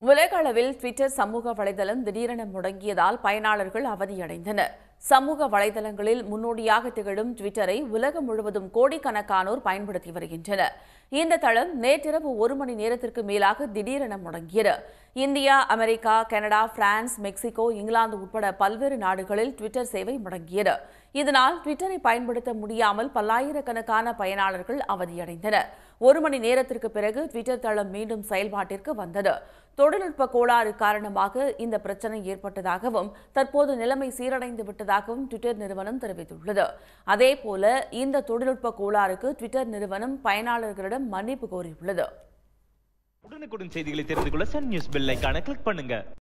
உலக அளவில் ட்விட்டர் சமூக வலைதளம் திடீரென முடங்கியதால் பயனாளர்கள் அவதியடைந்தனர். சமூக வலைதளங்களில் முன்னோடியாக திகழும் ட்விட்டரை உலகம் முழுவதும் கோடிக்கணக்கானோர் பயன்படுத்தி வருகின்றனர். இந்த தளம் நேற்றிரவு 1 மணி நேரத்திற்கு மேலாக திடீரென முடங்கியது. India, America, Canada, France, Mexico, England உட்பட பல்வேறு நாடுகளில் ட்விட்டர் சேவை முடங்கியது. இதனால் ட்விட்டரை பயன்படுத்த முடியாமல் பல்லாயிரக்கணக்கான பயனாளர்கள் அவதியடைந்தனர். 1 மணி நேரத்திற்கு பிறகு ட்விட்டர் தளம் மீண்டும் செயல்பாட்டிற்கு வந்தது. தொழில்நுட்ப கோளாறு காரணமாக இந்த பிரச்சினை ஏற்பட்டதாகவும் தற்போது நிலைமை சீரடைந்து விட்டதாகவும் ட்விட்டர் நிறுவனம் தெரிவித்துள்ளது. அதேபோல இந்த தொழில்நுட்ப கோளாறுக்கு ட்விட்டர் நிறுவனம் பயனாளர்களிடம் மன்னிப்பு கோரியுள்ளது. உடனுக்குடன் செய்திகளை தெரிந்து கொள்ள சன் நியூஸ் பெல் ஐகானை கிளிக் பண்ணுங்க.